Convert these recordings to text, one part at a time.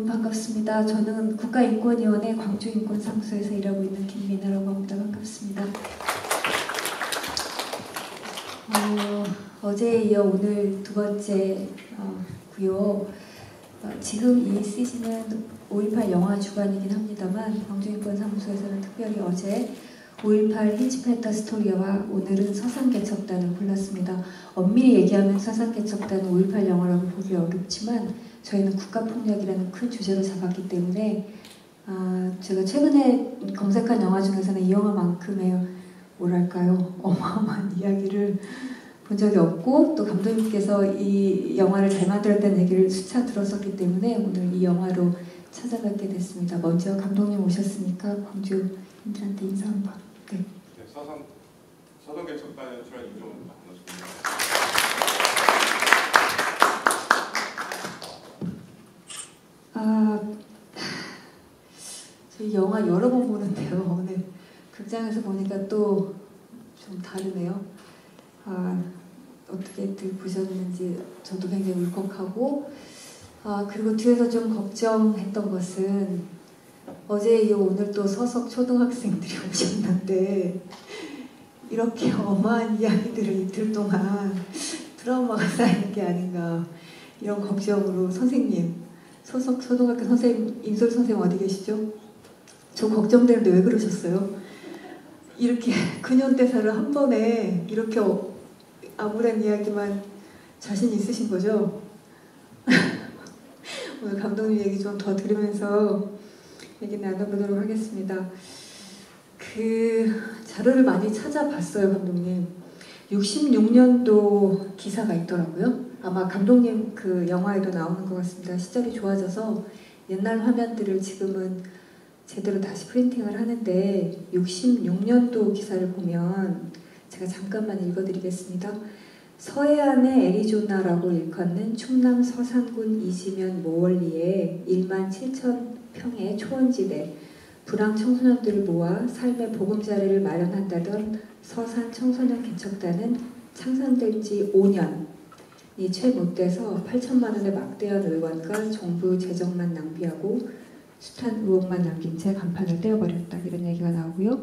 여러분 반갑습니다. 저는 국가인권위원회 광주인권사무소에서 일하고 있는 김민아라고 합니다. 반갑습니다. 어제에 이어 오늘 두 번째 고요. 지금 이 시즌은 5.18 영화 주간이긴 합니다만 광주인권사무소에서는 특별히 어제 5.18 힌치팬터 스토리와 오늘은 서산개척단을 골랐습니다. 엄밀히 얘기하면 서산개척단은 5.18 영화라고 보기 어렵지만 저희는 국가폭력이라는 큰 주제로 잡았기 때문에 제가 최근에 검색한 영화 중에서는 이 영화만큼의 뭐랄까요 어마어마한 이야기를 본 적이 없고 또 감독님께서 이 영화를 잘 만들었다는 얘기를 수차 들었었기 때문에 오늘 이 영화로 찾아뵙게 됐습니다. 먼저 감독님 오셨으니까 광주인들한테 인사 한번. 네. 서산개척단에 출연 이종훈입니다. 저희 영화 여러 번 보는데요. 오늘 극장에서 보니까 또 좀 다르네요. 어떻게들 보셨는지 저도 굉장히 울컥하고 그리고 뒤에서 좀 걱정했던 것은 어제 이어 오늘 또 서석 초등학생들이 오셨는데 이렇게 엄한 이야기들을 이틀 동안 트라우마가 쌓이는 게 아닌가 이런 걱정으로 선생님 서석 초등학교 선생님 인솔 선생님 어디 계시죠? 저 걱정되는데 왜 그러셨어요? 이렇게 근현대사를 한 번에 이렇게 아무런 이야기만 자신 있으신 거죠? 오늘 감독님 얘기 좀 더 들으면서 얘기 나눠보도록 하겠습니다. 그 자료를 많이 찾아봤어요, 감독님. 66년도 기사가 있더라고요. 아마 감독님 그 영화에도 나오는 것 같습니다. 시절이 좋아져서 옛날 화면들을 지금은 제대로 다시 프린팅을 하는데 66년도 기사를 보면 제가 잠깐만 읽어드리겠습니다. 서해안의 애리조나라고 일컫는 충남 서산군 이지면 모월리에 1만 7천 평의 초원지대 불황 청소년들을 모아 삶의 보금자리를 마련한다던 서산 청소년 개척단은 창설된 지 5년이 채 못돼서 8천만 원의 막대한 의원과 정부 재정만 낭비하고 숱한 의혹만 남긴 채 간판을 떼어버렸다. 이런 얘기가 나오고요.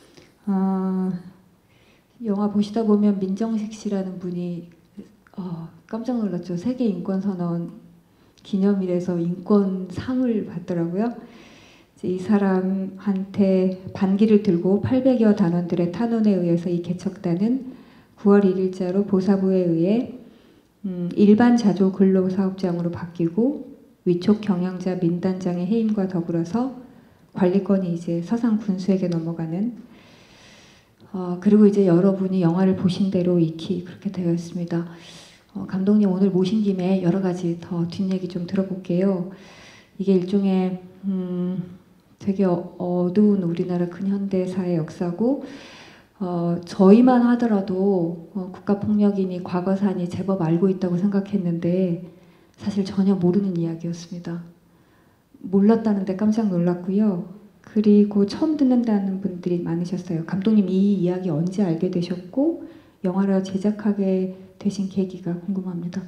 영화 보시다 보면 민정식 씨라는 분이 깜짝 놀랐죠. 세계인권선언 기념일에서 인권상을 받더라고요. 이 사람한테 반기를 들고 800여 단원들의 탄원에 의해서 이 개척단은 9월 1일자로 보사부에 의해 일반 자조 근로사업장으로 바뀌고 위촉 경영자 민단장의 해임과 더불어서 관리권이 이제 서산 군수에게 넘어가는 그리고 이제 여러분이 영화를 보신 대로 익히 그렇게 되어 있습니다. 감독님 오늘 모신 김에 여러 가지 더 뒷얘기 좀 들어볼게요. 이게 일종의 되게 어두운 우리나라 근현대사의 역사고 저희만 하더라도 국가폭력이니 과거사니 제법 알고 있다고 생각했는데 사실 전혀 모르는 이야기였습니다. 몰랐다는데 깜짝 놀랐고요. 그리고 처음 듣는다는 분들이 많으셨어요. 감독님 이 이야기 언제 알게 되셨고 영화를 제작하게 되신 계기가 궁금합니다.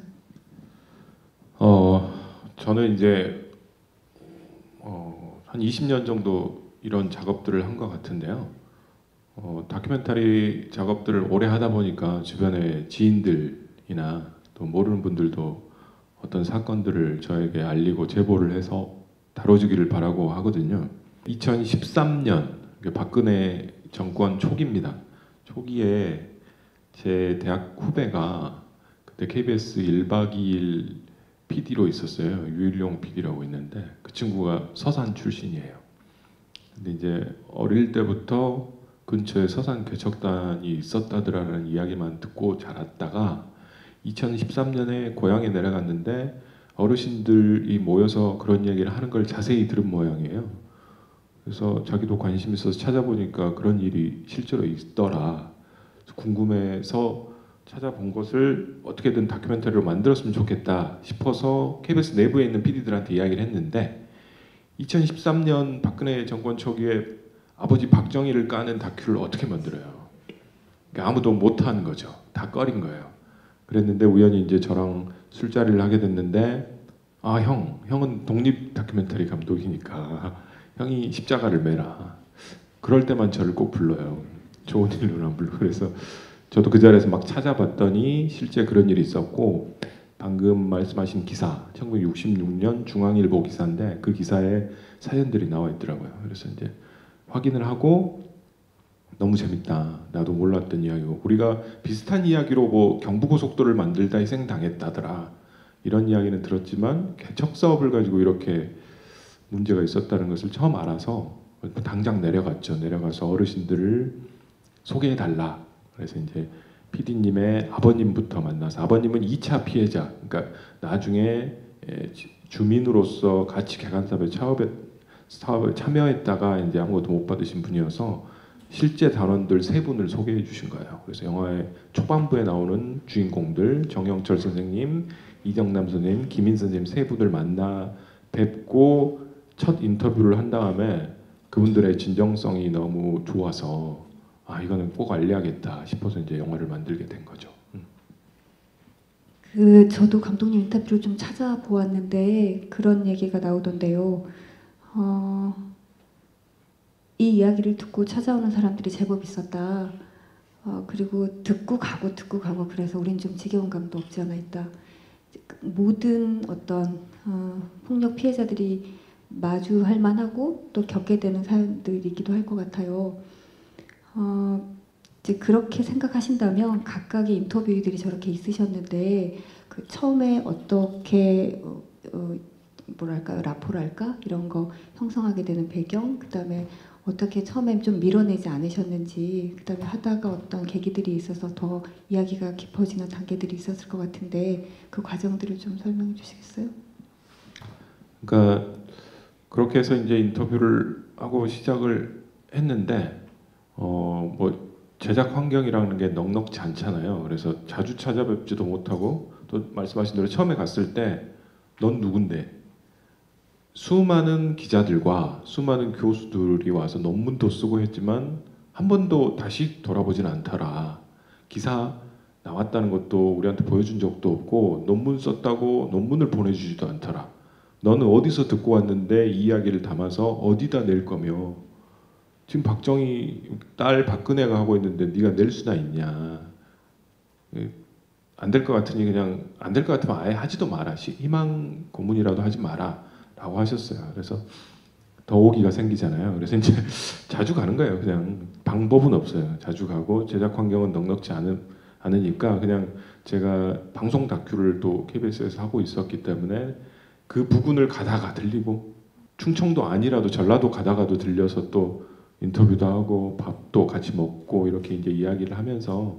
저는 이제 한 20년 정도 이런 작업들을 한 것 같은데요. 다큐멘터리 작업들을 오래 하다 보니까 주변에 지인들이나 또 모르는 분들도 어떤 사건들을 저에게 알리고 제보를 해서 다뤄주기를 바라고 하거든요. 2013년 박근혜 정권 초기입니다. 초기에 제 대학 후배가 그때 KBS 1박 2일 PD로 있었어요. 유일용 PD라고 있는데 그 친구가 서산 출신이에요. 근데 이제 어릴 때부터 근처에 서산 개척단이 있었다더라는 이야기만 듣고 자랐다가 2013년에 고향에 내려갔는데 어르신들이 모여서 그런 얘기를 하는 걸 자세히 들은 모양이에요. 그래서 자기도 관심 있어서 찾아보니까 그런 일이 실제로 있더라. 궁금해서 찾아본 것을 어떻게든 다큐멘터리로 만들었으면 좋겠다 싶어서 KBS 내부에 있는 PD들한테 이야기를 했는데 2013년 박근혜 정권 초기에 아버지 박정희를 까는 다큐를 어떻게 만들어요? 그러니까 아무도 못한 거죠. 다 꺼린 거예요. 그랬는데 우연히 이제 저랑 술자리를 하게 됐는데 아, 형은 독립 다큐멘터리 감독이니까 형이 십자가를 매라. 그럴 때만 저를 꼭 불러요. 좋은 일로는 안 불러. 그래서 저도 그 자리에서 막 찾아봤더니 실제 그런 일이 있었고, 방금 말씀하신 기사 1966년 중앙일보 기사인데 그 기사에 사연들이 나와 있더라고요. 그래서 이제 확인을 하고 너무 재밌다. 나도 몰랐던 이야기고, 우리가 비슷한 이야기로 뭐 경부고속도로를 만들다 희생당했다더라 이런 이야기는 들었지만 개척 사업을 가지고 이렇게 문제가 있었다는 것을 처음 알아서 당장 내려갔죠. 내려가서 어르신들을 소개해 달라. 그래서 이제 PD님의 아버님부터 만나서, 아버님은 2차 피해자, 그러니까 나중에 주민으로서 같이 개간사업에 사업에 참여했다가 이제 아무것도 못 받으신 분이어서 실제 단원들 세 분을 소개해 주신 거예요. 그래서 영화의 초반부에 나오는 주인공들 정영철 선생님, 이정남 선생님, 김인 선생님 세 분을 만나 뵙고 첫 인터뷰를 한 다음에 그분들의 진정성이 너무 좋아서 아, 이거는 꼭 알려야겠다 싶어서 이제 영화를 만들게 된 거죠. 저도 감독님 인터뷰를 좀 찾아보았는데 그런 얘기가 나오던데요. 이 이야기를 듣고 찾아오는 사람들이 제법 있었다. 그리고 듣고 가고 그래서 우린 좀 지겨운 감도 없지 않아 있다. 모든 어떤 폭력 피해자들이 마주할 만하고 또 겪게 되는 사연들이기도 할 것 같아요. 이제 그렇게 생각하신다면 각각의 인터뷰들이 저렇게 있으셨는데 그 처음에 어떻게 뭐랄까요, 라포랄까 이런 거 형성하게 되는 배경, 그다음에 어떻게 처음에 좀 밀어내지 않으셨는지, 그다음에 하다가 어떤 계기들이 있어서 더 이야기가 깊어지는 단계들이 있었을 것 같은데 그 과정들을 좀 설명해 주시겠어요? 그러니까 그렇게 해서 이제 인터뷰를 하고 시작을 했는데 뭐 제작 환경이라는 게 넉넉지 않잖아요. 그래서 자주 찾아뵙지도 못하고, 또 말씀하신 대로 처음에 갔을 때 넌 누군데? 수많은 기자들과 수많은 교수들이 와서 논문도 쓰고 했지만 한 번도 다시 돌아보진 않더라. 기사 나왔다는 것도 우리한테 보여준 적도 없고 논문 썼다고 논문을 보내주지도 않더라. 너는 어디서 듣고 왔는데 이 이야기를 담아서 어디다 낼 거며, 지금 박정희 딸 박근혜가 하고 있는데 네가 낼 수나 있냐. 안 될 것 같으니 그냥 안 될 것 같으면 아예 하지도 마라. 희망 고문이라도 하지 마라 라고 하셨어요. 그래서 더 오기가 생기잖아요. 그래서 이제 자주 가는 거예요. 그냥 방법은 없어요. 자주 가고 제작 환경은 넉넉지 않으니까 그냥 제가 방송 다큐를 또 KBS에서 하고 있었기 때문에 그 부근을 가다가 들리고, 충청도 아니라도 전라도 가다가도 들려서 또 인터뷰도 하고 밥도 같이 먹고 이렇게 이제 이야기를 하면서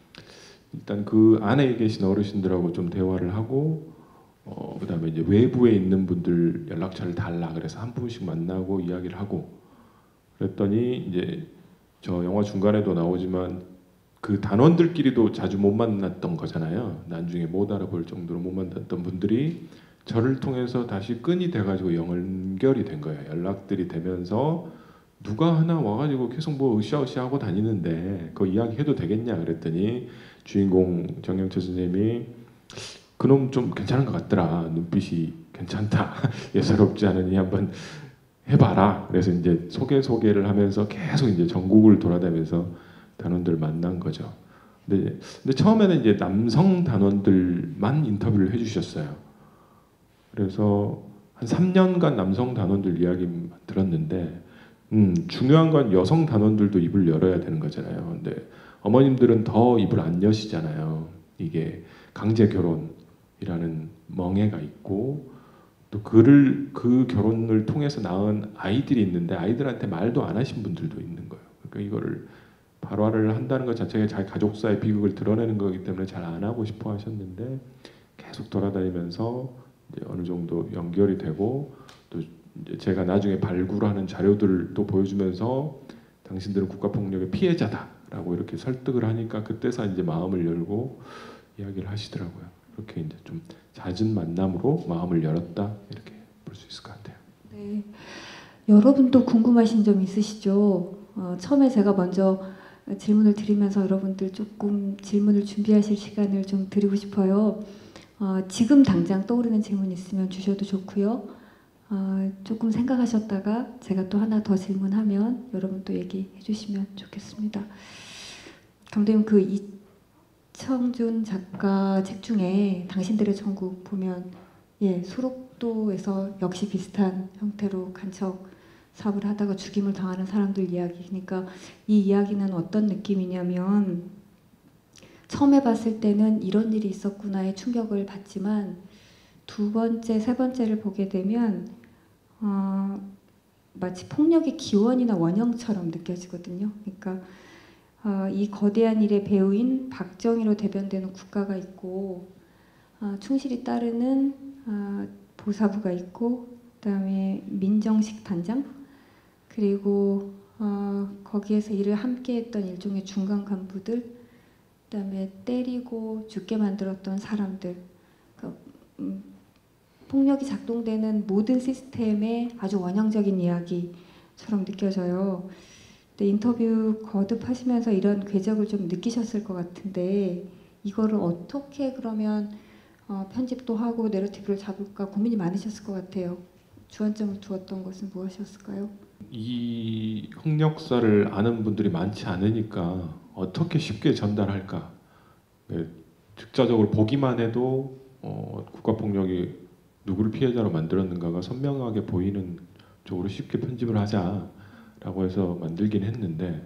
일단 그 안에 계신 어르신들하고 좀 대화를 하고, 그다음에 이제 외부에 있는 분들 연락처를 달라 그래서 한 분씩 만나고 이야기를 하고, 그랬더니 이제 저 영화 중간에도 나오지만 그 단원들끼리도 자주 못 만났던 거잖아요. 나중에 못 알아볼 정도로 못 만났던 분들이 저를 통해서 다시 끈이 돼가지고 연결이 된 거예요. 연락들이 되면서 누가 하나 와가지고 계속 뭐 으쌰으쌰 하고 다니는데 그 이야기 해도 되겠냐 그랬더니 주인공 정영철 선생님이 그놈 좀 괜찮은 것 같더라. 눈빛이 괜찮다. 예사롭지 않으니 한번 해봐라. 그래서 이제 소개를 하면서 계속 이제 전국을 돌아다니면서 단원들 만난 거죠. 근데 처음에는 이제 남성 단원들만 인터뷰를 해주셨어요. 그래서 한 3년간 남성 단원들 이야기 들었는데 중요한 건 여성 단원들도 입을 열어야 되는 거잖아요. 근데 어머님들은 더 입을 안 여시잖아요. 이게 강제 결혼이라는 멍해가 있고, 또 그 결혼을 통해서 낳은 아이들이 있는데 아이들한테 말도 안 하신 분들도 있는 거예요. 그러니까 이거를 발화를 한다는 것 자체가 자기 가족사의 비극을 드러내는 거기 때문에 잘 안 하고 싶어 하셨는데 계속 돌아다니면서 이제 어느 정도 연결이 되고, 또 이제 제가 나중에 발굴하는 자료들도 보여주면서 당신들은 국가폭력의 피해자다라고 이렇게 설득을 하니까 그때서 이제 마음을 열고 이야기를 하시더라고요. 그렇게 이제 좀 잦은 만남으로 마음을 열었다 이렇게 볼 수 있을 것 같아요. 네, 여러분도 궁금하신 점 있으시죠? 처음에 제가 먼저 질문을 드리면서 여러분들 조금 질문을 준비하실 시간을 좀 드리고 싶어요. 지금 당장 떠오르는 질문 있으면 주셔도 좋고요. 조금 생각하셨다가 제가 또 하나 더 질문하면 여러분 또 얘기해 주시면 좋겠습니다. 감독님, 그 이청준 작가 책 중에 당신들의 천국 보면 소록도에서 역시 비슷한 형태로 간척 사업을 하다가 죽임을 당하는 사람들 이야기니까 이 이야기는 어떤 느낌이냐면 처음에 봤을 때는 이런 일이 있었구나의 충격을 받지만 두 번째, 세 번째를 보게 되면 마치 폭력의 기원이나 원형처럼 느껴지거든요. 그러니까 이 거대한 일의 배우인 박정희로 대변되는 국가가 있고 충실히 따르는 보사부가 있고 그다음에 민정식 단장 그리고 거기에서 일을 함께했던 일종의 중간 간부들 그다음에 때리고 죽게 만들었던 사람들 그러니까, 폭력이 작동되는 모든 시스템의 아주 원형적인 이야기처럼 느껴져요. 근데 인터뷰 거듭하시면서 이런 궤적을 좀 느끼셨을 것 같은데 이거를 어떻게 그러면 편집도 하고 내러티브를 잡을까 고민이 많으셨을 것 같아요. 주안점을 두었던 것은 무엇이었을까요? 이 흑역사를 아는 분들이 많지 않으니까 어떻게 쉽게 전달할까? 즉자적으로 보기만 해도 국가폭력이 누구를 피해자로 만들었는가가 선명하게 보이는 쪽으로 쉽게 편집을 하자라고 해서 만들긴 했는데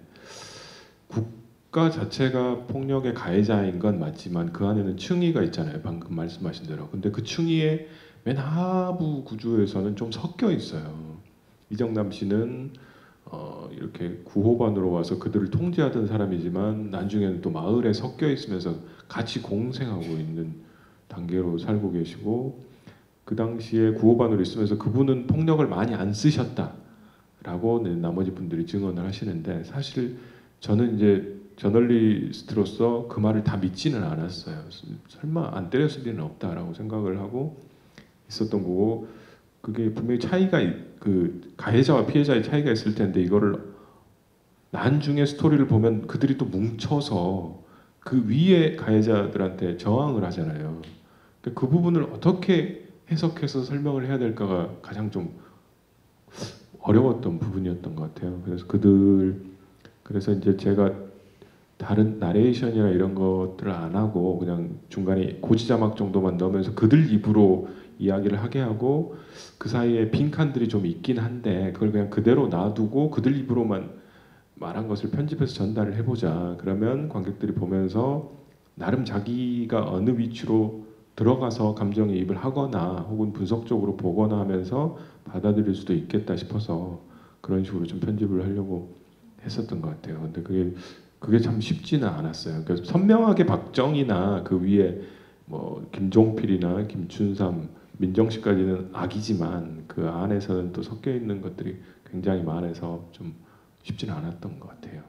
국가 자체가 폭력의 가해자인 건 맞지만 그 안에는 층위가 있잖아요. 방금 말씀하신 대로. 근데 그 층위의 맨 하부 구조에서는 좀 섞여 있어요. 이정남 씨는 이렇게 구호반으로 와서 그들을 통제하던 사람이지만 나중에는 또 마을에 섞여 있으면서 같이 공생하고 있는 단계로 살고 계시고 그 당시에 구호반으로 있으면서 그분은 폭력을 많이 안 쓰셨다라고 나머지 분들이 증언을 하시는데 사실 저는 이제 저널리스트로서 그 말을 다 믿지는 않았어요. 설마 안 때렸을 리는 없다라고 생각을 하고 있었던 거고 그게 분명히 차이가 그 가해자와 피해자의 차이가 있을 텐데 이거를 나중에 스토리를 보면 그들이 또 뭉쳐서 그 위에 가해자들한테 저항을 하잖아요. 그러니까 그 부분을 어떻게 해석해서 설명을 해야 될까가 가장 좀 어려웠던 부분이었던 것 같아요. 그래서 이제 제가 다른 나레이션이나 이런 것들을 안 하고 그냥 중간에 고지 자막 정도만 넣으면서 그들 입으로 이야기를 하게 하고 그 사이에 빈칸들이 좀 있긴 한데 그걸 그냥 그대로 놔두고 그들 입으로만 말한 것을 편집해서 전달을 해보자. 그러면 관객들이 보면서 나름 자기가 어느 위치로 들어가서 감정이입을 하거나 혹은 분석적으로 보거나 하면서 받아들일 수도 있겠다 싶어서 그런 식으로 좀 편집을 하려고 했었던 것 같아요. 근데 그게 참 쉽지는 않았어요. 그래서 선명하게 박정희나 그 위에 뭐 김종필이나 김춘삼, 민정씨까지는 악이지만 그 안에서는 또 섞여 있는 것들이 굉장히 많아서 좀 쉽지는 않았던 것 같아요.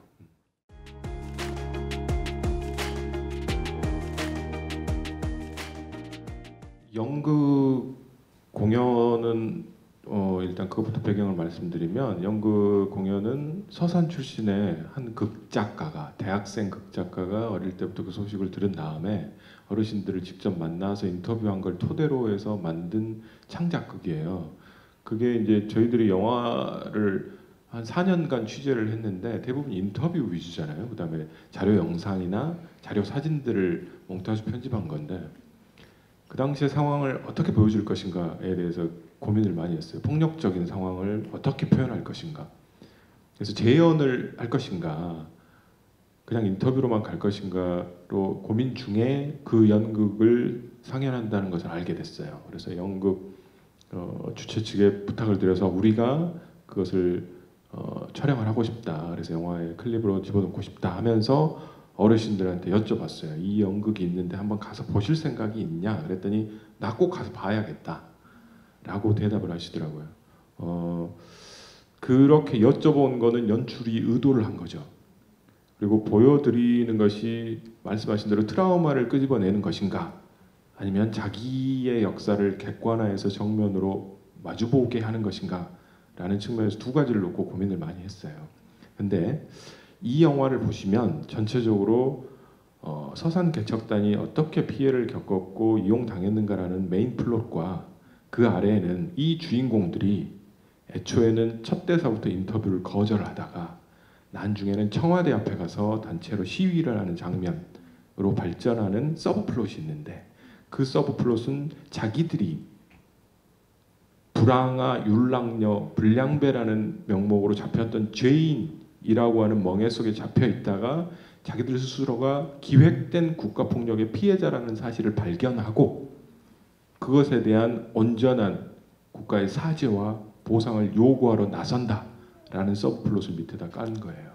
연극 공연은 일단 그것부터 배경을 말씀드리면 연극 공연은 서산 출신의 한 극작가가 대학생 극작가가 어릴 때부터 그 소식을 들은 다음에 어르신들을 직접 만나서 인터뷰한 걸 토대로 해서 만든 창작극이에요. 그게 이제 저희들이 영화를 한 4년간 취재를 했는데 대부분 인터뷰 위주잖아요. 그다음에 자료 영상이나 자료 사진들을 몽타주 편집한 건데 그 당시의 상황을 어떻게 보여줄 것인가에 대해서 고민을 많이 했어요. 폭력적인 상황을 어떻게 표현할 것인가. 그래서 재연을 할 것인가, 그냥 인터뷰로만 갈 것인가로 고민 중에 그 연극을 상연한다는 것을 알게 됐어요. 그래서 연극 주최 측에 부탁을 드려서 우리가 그것을 촬영을 하고 싶다. 그래서 영화에 클립으로 집어넣고 싶다 하면서 어르신들한테 여쭤봤어요. 이 연극이 있는데 한번 가서 보실 생각이 있냐? 그랬더니 나 꼭 가서 봐야겠다 라고 대답을 하시더라고요. 그렇게 여쭤본 거는 연출이 의도를 한 거죠. 그리고 보여드리는 것이 말씀하신 대로 트라우마를 끄집어내는 것인가 아니면 자기의 역사를 객관화해서 정면으로 마주보게 하는 것인가 라는 측면에서 두 가지를 놓고 고민을 많이 했어요. 근데 이 영화를 보시면 전체적으로 서산 개척단이 어떻게 피해를 겪었고 이용당했는가라는 메인 플롯과 그 아래에는 이 주인공들이 애초에는 첫 대사부터 인터뷰를 거절하다가 나중에는 청와대 앞에 가서 단체로 시위를 하는 장면으로 발전하는 서브플롯이 있는데, 그 서브플롯은 자기들이 불황아, 율락녀, 불량배라는 명목으로 잡혔던 죄인이라고 하는 멍에 속에 잡혀 있다가 자기들 스스로가 기획된 국가폭력의 피해자라는 사실을 발견하고 그것에 대한 온전한 국가의 사죄와 보상을 요구하러 나선다라는 서브플롯을 밑에다 깐 거예요.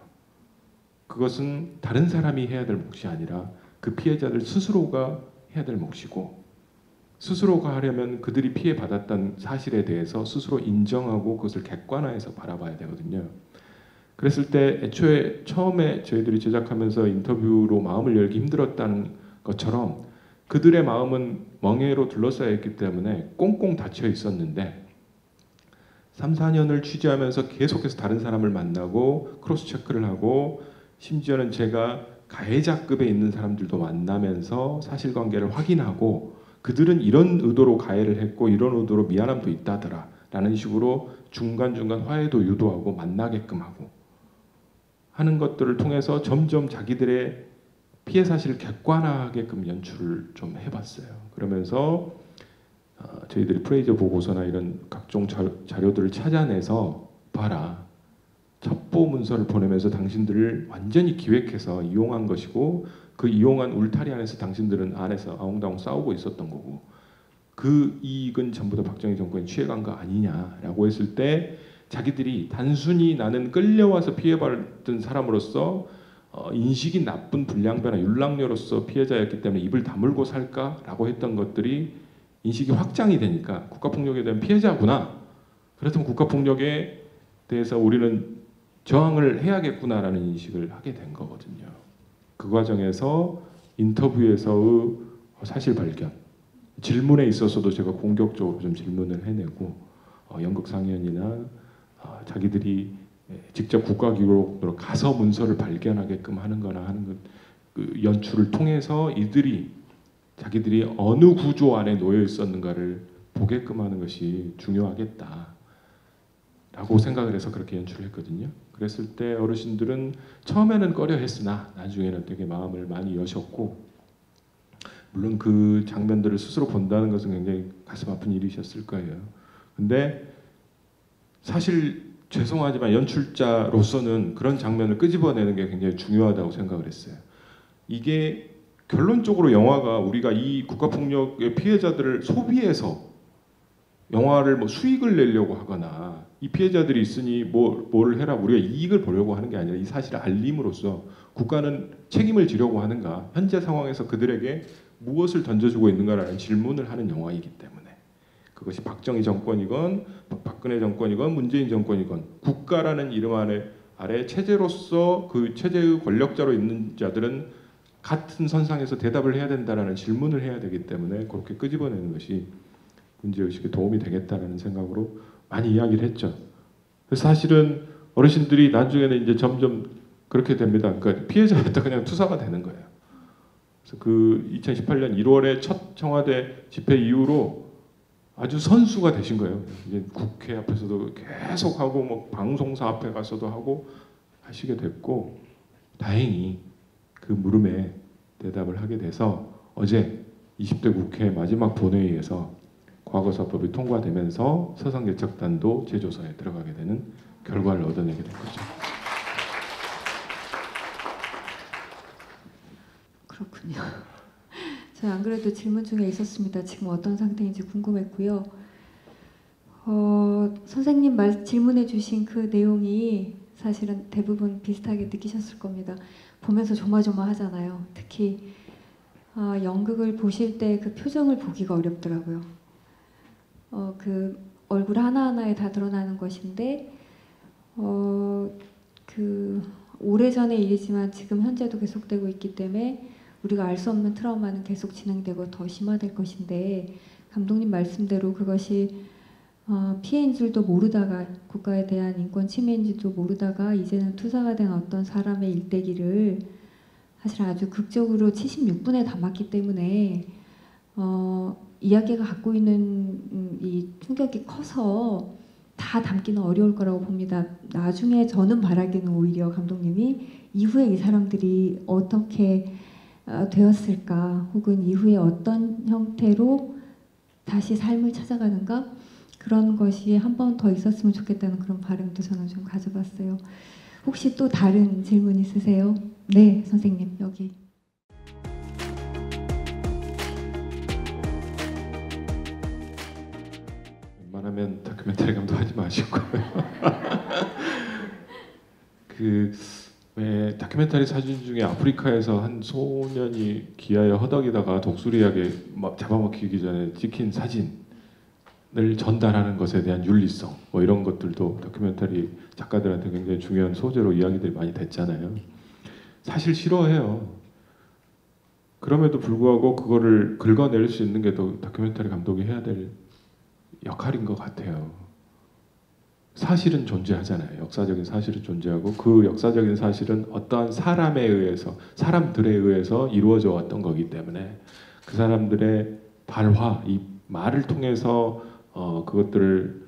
그것은 다른 사람이 해야 될 몫이 아니라 그 피해자들 스스로가 해야 될 몫이고, 스스로가 하려면 그들이 피해받았던 사실에 대해서 스스로 인정하고 그것을 객관화해서 바라봐야 되거든요. 그랬을 때 애초에 처음에 저희들이 제작하면서 인터뷰로 마음을 열기 힘들었다는 것처럼 그들의 마음은 멍해로 둘러싸여 있기 때문에 꽁꽁 닫혀 있었는데 3, 4년을 취재하면서 계속해서 다른 사람을 만나고 크로스 체크를 하고 심지어는 제가 가해자급에 있는 사람들도 만나면서 사실관계를 확인하고 그들은 이런 의도로 가해를 했고 이런 의도로 미안함도 있다더라 라는 식으로 중간중간 화해도 유도하고 만나게끔 하고 하는 것들을 통해서 점점 자기들의 피해 사실을 객관화하게끔 연출을 좀 해봤어요. 그러면서 저희들이 프레이저 보고서나 이런 각종 자료들을 찾아내서 봐라, 첩보 문서를 보내면서 당신들을 완전히 기획해서 이용한 것이고 그 이용한 울타리 안에서 당신들은 안에서 아웅다웅 싸우고 있었던 거고 그 이익은 전부 다 박정희 정권이 취해간 거 아니냐라고 했을 때 자기들이 단순히 나는 끌려와서 피해받은 사람으로서 인식이 나쁜 불량배나 율락녀로서 피해자였기 때문에 입을 다물고 살까라고 했던 것들이 인식이 확장이 되니까 국가폭력에 대한 피해자구나. 그렇다면 국가폭력에 대해서 우리는 저항을 해야겠구나라는 인식을 하게 된 거거든요. 그 과정에서 인터뷰에서의 사실 발견, 질문에 있어서도 제가 공격적으로 좀 질문을 해내고 연극 상연이나 자기들이 직접 국가기록으로 가서 문서를 발견하게끔 하는 거나 하는 그 연출을 통해서 이들이 자기들이 어느 구조 안에 놓여 있었는가를 보게끔 하는 것이 중요하겠다 라고 생각을 해서 그렇게 연출을 했거든요. 그랬을 때 어르신들은 처음에는 꺼려 했으나 나중에는 되게 마음을 많이 여셨고, 물론 그 장면들을 스스로 본다는 것은 굉장히 가슴 아픈 일이셨을 거예요. 근데 사실 죄송하지만 연출자로서는 그런 장면을 끄집어내는 게 굉장히 중요하다고 생각을 했어요. 이게 결론적으로 영화가 우리가 이 국가폭력의 피해자들을 소비해서 영화를 뭐 수익을 내려고 하거나 이 피해자들이 있으니 뭘 해라 우리가 이익을 보려고 하는 게 아니라 이 사실을 알림으로써 국가는 책임을 지려고 하는가, 현재 상황에서 그들에게 무엇을 던져주고 있는가라는 질문을 하는 영화이기 때문에 그것이 박정희 정권이건 박근혜 정권이건 문재인 정권이건 국가라는 이름 아래 체제로서 그 체제의 권력자로 있는 자들은 같은 선상에서 대답을 해야 된다라는 질문을 해야 되기 때문에 그렇게 끄집어내는 것이 문제의식에 도움이 되겠다라는 생각으로 많이 이야기를 했죠. 그래서 사실은 어르신들이 나중에는 이제 점점 그렇게 됩니다. 그러니까 피해자부터 그냥 투사가 되는 거예요. 그래서 그 2018년 1월에 첫 청와대 집회 이후로 아주 선수가 되신 거예요. 이제 국회 앞에서도 계속 하고 뭐 방송사 앞에 가서도 하고 하시게 됐고, 다행히 그 물음에 대답을 하게 돼서 어제 20대 국회 마지막 본회의에서 과거사법이 통과되면서 서산개척단도 제조사에 들어가게 되는 결과를 얻어내게 된 거죠. 그렇군요. 제가 안 그래도 질문 중에 있었습니다. 지금 어떤 상태인지 궁금했고요. 선생님 질문해 주신 그 내용이 사실은 대부분 비슷하게 느끼셨을 겁니다. 보면서 조마조마하잖아요. 특히 연극을 보실 때 그 표정을 보기가 어렵더라고요. 그 얼굴 하나하나에 다 드러나는 것인데 그 오래전의 일이지만 지금 현재도 계속되고 있기 때문에 우리가 알 수 없는 트라우마는 계속 진행되고 더 심화될 것인데, 감독님 말씀대로 그것이 피해인 줄도 모르다가 국가에 대한 인권 침해인 줄도 모르다가 이제는 투사가 된 어떤 사람의 일대기를 사실 아주 극적으로 76분에 담았기 때문에 이야기가 갖고 있는 이 충격이 커서 다 담기는 어려울 거라고 봅니다. 나중에 저는 바라기는 오히려 감독님이 이후에 이 사람들이 어떻게 되었을까, 혹은 이후에 어떤 형태로 다시 삶을 찾아가는가, 그런 것이 한 번 더 있었으면 좋겠다는 그런 바람도 저는 좀 가져봤어요. 혹시 또 다른 질문 있으세요? 네, 선생님 여기. 웬만하면 다큐멘터리 감독하지 마시고요. 왜 다큐멘터리 사진 중에 아프리카에서 한 소년이 기아에 허덕이다가 독수리에게 막 잡아먹히기 전에 찍힌 사진을 전달하는 것에 대한 윤리성, 뭐 이런 것들도 다큐멘터리 작가들한테 굉장히 중요한 소재로 이야기들이 많이 됐잖아요. 사실 싫어해요. 그럼에도 불구하고 그거를 긁어낼 수 있는 게 또 다큐멘터리 감독이 해야 될 역할인 것 같아요. 사실은 존재하잖아요. 역사적인 사실은 존재하고 그 역사적인 사실은 어떠한 사람에 의해서, 사람들에 의해서 이루어져 왔던 거기 때문에 그 사람들의 발화, 이 말을 통해서 그것들을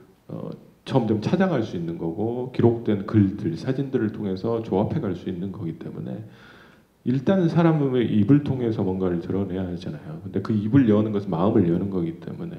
점점 찾아갈 수 있는 거고, 기록된 글들, 사진들을 통해서 조합해 갈 수 있는 거기 때문에 일단은 사람의 입을 통해서 뭔가를 드러내야 하잖아요. 근데 그 입을 여는 것은 마음을 여는 거기 때문에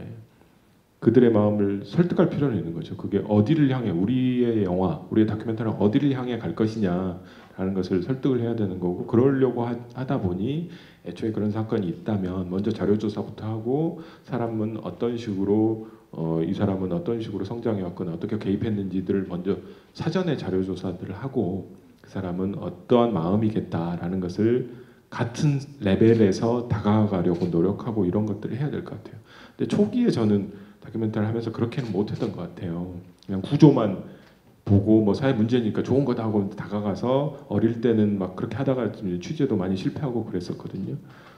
그들의 마음을 설득할 필요는 있는 거죠. 그게 어디를 향해, 우리의 영화, 우리의 다큐멘터리는 어디를 향해 갈 것이냐라는 것을 설득을 해야 되는 거고, 그러려고 하다 보니 애초에 그런 사건이 있다면 먼저 자료조사부터 하고, 사람은 어떤 식으로 이 사람은 어떤 식으로 성장해 왔거나 어떻게 개입했는지들을 먼저 사전에 자료조사들을 하고, 그 사람은 어떠한 마음이겠다라는 것을 같은 레벨에서 다가가려고 노력하고, 이런 것들을 해야 될 것 같아요. 근데 초기에 저는 다큐멘터리를 하면서 그렇게는 못했던 것 같아요. 그냥 구조만 보고 뭐 사회 문제니까 좋은 거다 하고 다가가서, 어릴 때는 막 그렇게 하다가 취재도 많이 실패하고 그랬었거든요.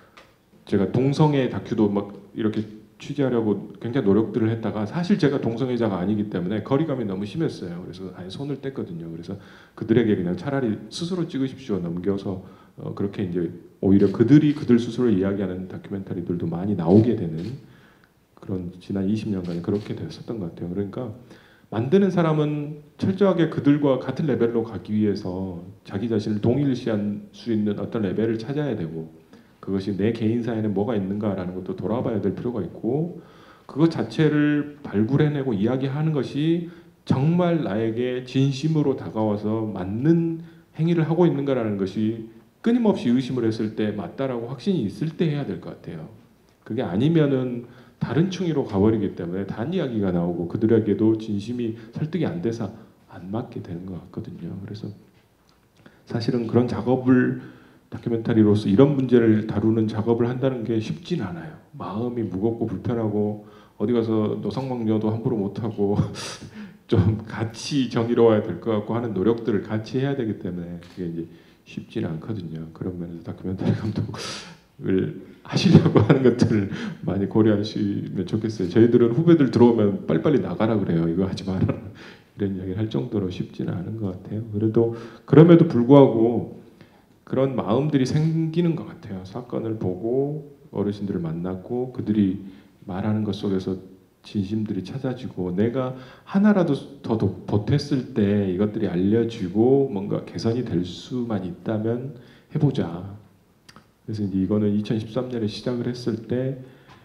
제가 동성애 다큐도 막 이렇게 취재하려고 굉장히 노력들을 했다가, 사실 제가 동성애자가 아니기 때문에 거리감이 너무 심했어요. 그래서 아예 손을 뗐거든요. 그래서 그들에게 그냥 차라리 스스로 찍으십시오 넘겨서 그렇게 이제 오히려 그들이 그들 스스로 이야기하는 다큐멘터리들도 많이 나오게 되는 그런 지난 20년간이 그렇게 됐었던 것 같아요. 그러니까 만드는 사람은 철저하게 그들과 같은 레벨로 가기 위해서 자기 자신을 동일시할 수 있는 어떤 레벨을 찾아야 되고, 그것이 내 개인사에는 뭐가 있는가라는 것도 돌아봐야 될 필요가 있고, 그것 자체를 발굴해내고 이야기하는 것이 정말 나에게 진심으로 다가와서 맞는 행위를 하고 있는가라는 것이 끊임없이 의심을 했을 때 맞다라고 확신이 있을 때 해야 될 것 같아요. 그게 아니면은 다른 층위로 가버리기 때문에 단 이야기가 나오고 그들에게도 진심이 설득이 안 돼서 안 맞게 되는 것 같거든요. 그래서 사실은 그런 작업을, 다큐멘터리로서 이런 문제를 다루는 작업을 한다는 게 쉽진 않아요. 마음이 무겁고 불편하고, 어디 가서 노상방뇨도 함부로 못하고 좀 같이 정의로워야 될 것 같고 하는 노력들을 같이 해야 되기 때문에 그게 이제 쉽지는 않거든요. 그런 면에서 다큐멘터리 감독을 하시려고 하는 것들을 많이 고려하시면 좋겠어요. 저희들은 후배들 들어오면 빨리빨리 나가라 그래요. 이거 하지 마라. 이런 이야기를 할 정도로 쉽지는 않은 것 같아요. 그래도 그럼에도 불구하고 그런 마음들이 생기는 것 같아요. 사건을 보고 어르신들을 만났고 그들이 말하는 것 속에서 진심들이 찾아지고, 내가 하나라도 더 보탰을 때 이것들이 알려지고 뭔가 개선이 될 수만 있다면 해보자. 그래서 이제 이거는 2013년에 시작을 했을 때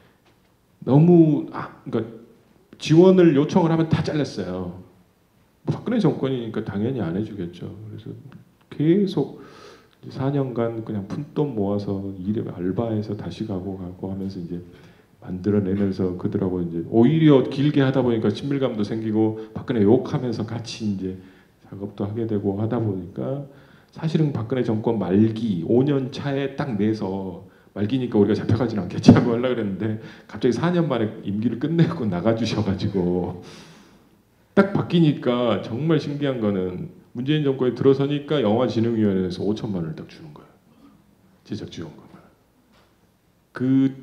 너무 그러니까 지원을 요청을 하면 다 잘렸어요. 박근혜 정권이니까 당연히 안 해주겠죠. 그래서 계속 4년간 그냥 푼돈 모아서 일에 알바해서 다시 가고 하면서 이제 만들어내면서 그들하고 이제 오히려 길게 하다 보니까 친밀감도 생기고 박근혜 욕하면서 같이 이제 작업도 하게 되고 하다 보니까, 사실은 박근혜 정권 말기 5년 차에 딱 내서, 말기니까 우리가 잡혀가지는 않겠지 하고 하려고 그랬는데 갑자기 4년 만에 임기를 끝내고 나가주셔가지고 딱 바뀌니까 정말 신기한 거는 문재인 정권이 들어서니까 영화진흥위원회에서 5천만 원을 딱 주는 거예요. 제작지원금을. 그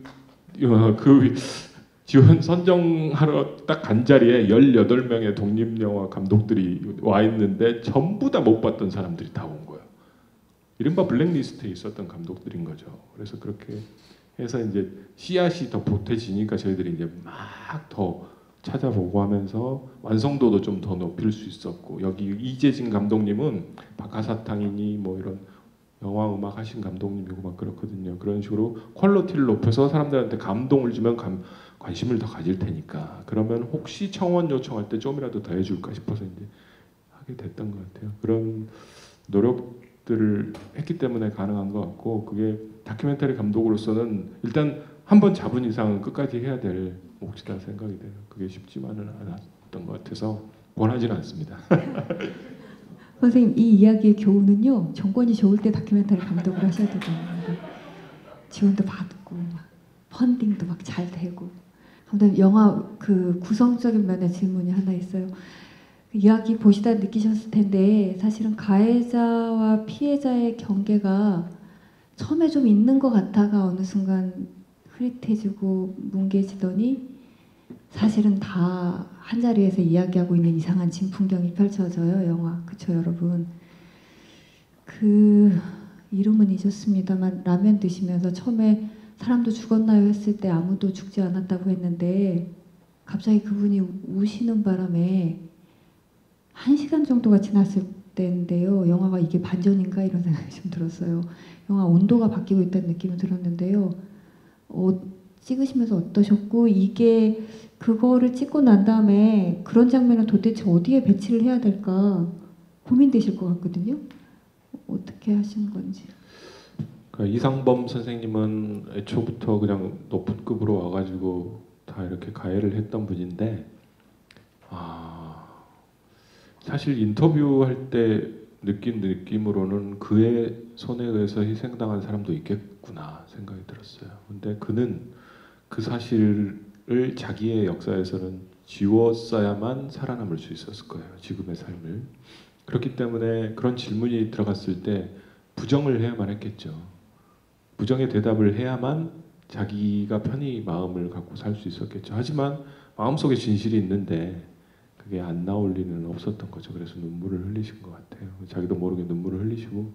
지원 선정하러 딱 간 자리에 18명의 독립영화 감독들이 와 있는데 전부 다 못 봤던 사람들이 다 온 거예요. 이른바 블랙리스트에 있었던 감독들인 거죠. 그래서 그렇게 해서 이제 씨앗이 더 보태지니까 저희들이 이제 막 더 찾아보고 하면서 완성도도 좀 더 높일 수 있었고, 여기 이재진 감독님은 박하사탕이니 뭐 이런 영화 음악 하신 감독님이고 막 그렇거든요. 그런 식으로 퀄리티를 높여서 사람들한테 감동을 주면 관심을 더 가질 테니까, 그러면 혹시 청원 요청할 때 좀이라도 더 해줄까 싶어서 이제 하게 됐던 것 같아요. 그런 노력들을 했기 때문에 가능한 것 같고, 그게 다큐멘터리 감독으로서는 일단 한 번 잡은 이상은 끝까지 해야 될 몫이다 생각이 돼요. 그게 쉽지만은 않았던 것 같아서 권하지는 않습니다. 선생님, 이 이야기의 교훈은요, 정권이 좋을 때 다큐멘터리 감독을 하셔야 되거든요. 지원도 받고 막 펀딩도 막 잘 되고. 아무튼 영화 그 구성적인 면의 질문이 하나 있어요. 이야기 보시다 느끼셨을 텐데, 사실은 가해자와 피해자의 경계가 처음에 좀 있는 것 같다가 어느 순간 흐릿해지고 뭉개지더니 사실은 다 한자리에서 이야기하고 있는 이상한 진풍경이 펼쳐져요. 영화. 그쵸 여러분? 그 이름은 잊었습니다만, 라면 드시면서 처음에 사람도 죽었나요 했을 때 아무도 죽지 않았다고 했는데, 갑자기 그분이 우시는 바람에 1시간 정도가 지났을 때인데요. 영화가 이게 반전인가 이런 생각이 좀 들었어요. 영화 온도가 바뀌고 있다는 느낌이 들었는데요. 찍으시면서 어떠셨고, 이게 그거를 찍고 난 다음에 그런 장면을 도대체 어디에 배치를 해야 될까 고민되실 것 같거든요. 어떻게 하신 건지. 그러니까 이상범 선생님은 애초부터 그냥 높은 급으로 와가지고 다 이렇게 가해를 했던 분인데, 사실 인터뷰할 때 느낀 느낌으로는 그의 손에 의해서 희생당한 사람도 있겠구나 생각이 들었어요. 근데 그는 그 사실을 자기의 역사에서는 지웠어야만 살아남을 수 있었을 거예요. 지금의 삶을. 그렇기 때문에 그런 질문이 들어갔을 때 부정을 해야만 했겠죠. 부정의 대답을 해야만 자기가 편히 마음을 갖고 살 수 있었겠죠. 하지만 마음속에 진실이 있는데 그게 안 나올 리는 없었던 거죠. 그래서 눈물을 흘리신 것 같아요. 자기도 모르게 눈물을 흘리시고,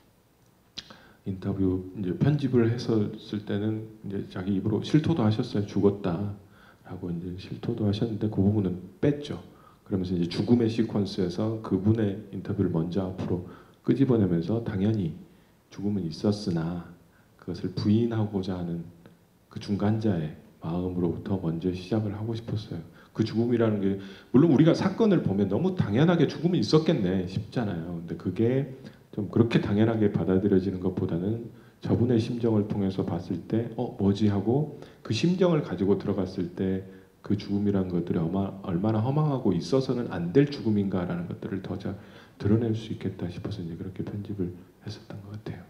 인터뷰 이제 편집을 했었을 때는 이제 자기 입으로 실토도 하셨어요. 죽었다라고 이제 실토도 하셨는데 그 부분은 뺐죠. 그러면서 이제 죽음의 시퀀스에서 그분의 인터뷰를 먼저 앞으로 끄집어내면서 당연히 죽음은 있었으나 그것을 부인하고자 하는 그 중간자의 마음으로부터 먼저 시작을 하고 싶었어요. 그 죽음이라는 게 물론 우리가 사건을 보면 너무 당연하게 죽음이 있었겠네 싶잖아요. 근데 그게 좀 그렇게 당연하게 받아들여지는 것보다는 저분의 심정을 통해서 봤을 때 뭐지 하고 그 심정을 가지고 들어갔을 때 그 죽음이라는 것들이 얼마나 허망하고 있어서는 안 될 죽음인가라는 것들을 더 잘 드러낼 수 있겠다 싶어서 이제 그렇게 편집을 했었던 것 같아요.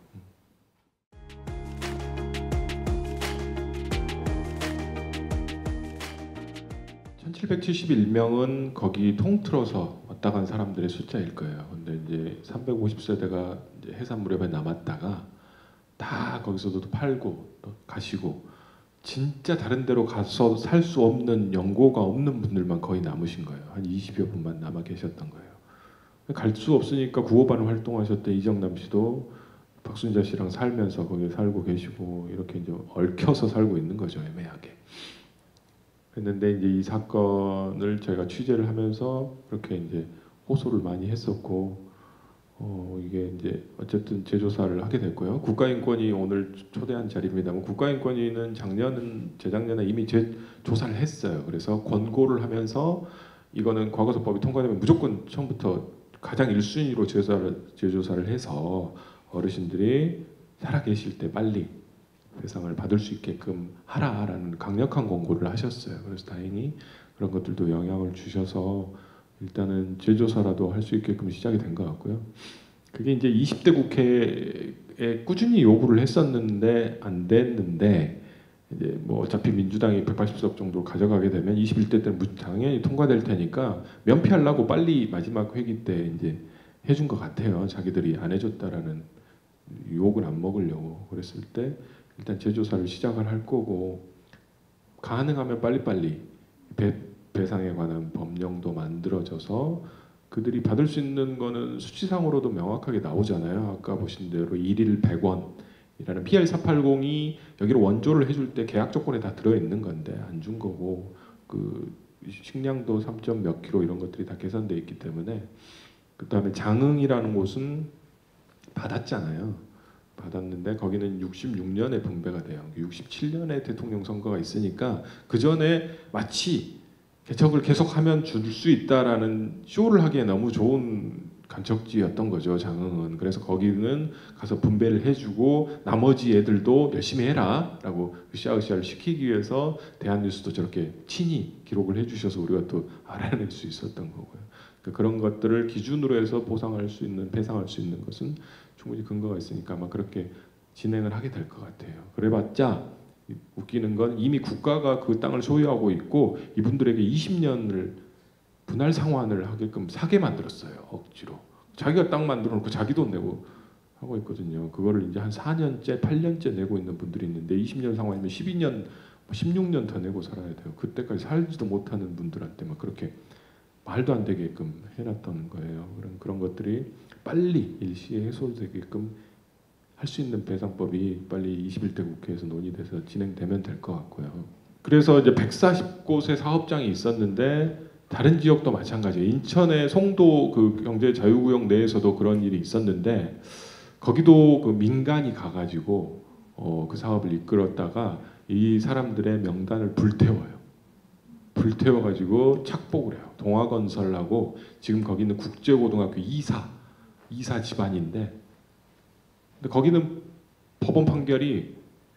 1771명은 거기 통틀어서 왔다 간 사람들의 숫자일 거예요. 근데 이제 350세대가 이제 해산 무렵에 남았다가 다 거기서도 팔고 또 가시고, 진짜 다른 데로 가서 살 수 없는 연고가 없는 분들만 거의 남으신 거예요. 한 20여 분만 남아 계셨던 거예요. 갈 수 없으니까 구호반 활동하셨던 이정남 씨도 박순자 씨랑 살면서 거기 살고 계시고, 이렇게 이제 얽혀서 살고 있는 거죠, 애매하게. 그랬는데 이제 이 사건을 저희가 취재를 하면서 그렇게 이제 호소를 많이 했었고, 이게 이제 어쨌든 재조사를 하게 됐고요. 국가인권위 오늘 초대한 자리입니다만, 국가인권위는 재작년에 이미 조사를 했어요. 그래서 권고를 하면서 이거는 과거사법이 통과되면 무조건 처음부터 가장 1순위로 재조사를 해서 어르신들이 살아계실 때 빨리 배상을 받을 수 있게끔 하라라는 강력한 권고를 하셨어요. 그래서 다행히 그런 것들도 영향을 주셔서 일단은 재조사라도 할 수 있게끔 시작이 된 것 같고요. 그게 이제 20대 국회에 꾸준히 요구를 했었는데 안 됐는데, 이제 뭐 어차피 민주당이 180석 정도 가져가게 되면 21대 때는 당연히 통과될 테니까 면피하려고 빨리 마지막 회기 때 이제 해준 것 같아요. 자기들이 안 해줬다라는 욕을 안 먹으려고. 그랬을 때 일단 재조사를 시작을 할 거고, 가능하면 빨리빨리 배상에 관한 법령도 만들어져서 그들이 받을 수 있는 거는 수치상으로도 명확하게 나오잖아요. 아까 보신 대로 1일 100원이라는 PL480이 여기로 원조를 해줄 때 계약 조건에 다 들어있는 건데 안 준 거고, 그 식량도 3점 몇 킬로 이런 것들이 다 계산되어 있기 때문에. 그 다음에 장흥이라는 곳은 받았잖아요. 받았는데 거기는 66년에 분배가 돼요. 67년에 대통령 선거가 있으니까 그 전에 마치 개척을 계속하면 줄 수 있다라는 쇼를 하기에 너무 좋은 간척지였던 거죠, 장흥은. 그래서 거기는 가서 분배를 해주고 나머지 애들도 열심히 해라라고 으쌰으쌰를 시키기 위해서 대한뉴스도 저렇게 친히 기록을 해주셔서 우리가 또 알아낼 수 있었던 거고요. 그러니까 그런 것들을 기준으로 해서 보상할 수 있는, 배상할 수 있는 것은 충분히 근거가 있으니까 아마 그렇게 진행을 하게 될 것 같아요. 그래봤자 웃기는 건 이미 국가가 그 땅을 소유하고 있고 이분들에게 20년을 분할 상환을 하게끔 사게 만들었어요. 억지로. 자기가 땅 만들어 놓고 자기 돈 내고 하고 있거든요. 그거를 이제 한 4년째, 8년째 내고 있는 분들이 있는데 20년 상환이면 12년, 16년 더 내고 살아야 돼요. 그때까지 살지도 못하는 분들한테 막 그렇게 말도 안 되게끔 해놨던 거예요. 그런 것들이 빨리 일시에 해소되게끔 할 수 있는 배상법이 빨리 21대 국회에서 논의돼서 진행되면 될 것 같고요. 그래서 이제 140곳의 사업장이 있었는데 다른 지역도 마찬가지예요. 인천의 송도 그 경제 자유구역 내에서도 그런 일이 있었는데 거기도 그 민간이 가가지고 그 사업을 이끌었다가 이 사람들의 명단을 불태워요. 불태워가지고 착복을 해요. 동아건설하고 지금 거기는 국제고등학교 이사 집안인데, 근데 거기는 법원 판결이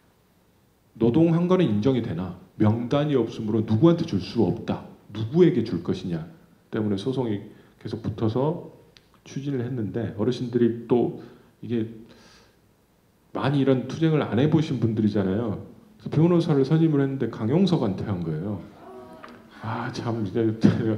노동한 거는 인정이 되나 명단이 없으므로 누구한테 줄 수 없다. 누구에게 줄 것이냐 때문에 소송이 계속 붙어서 추진을 했는데, 어르신들이 또 이게 많이 이런 투쟁을 안 해보신 분들이잖아요. 그래서 변호사를 선임을 했는데 강용석한테 한 거예요. 아 참 이제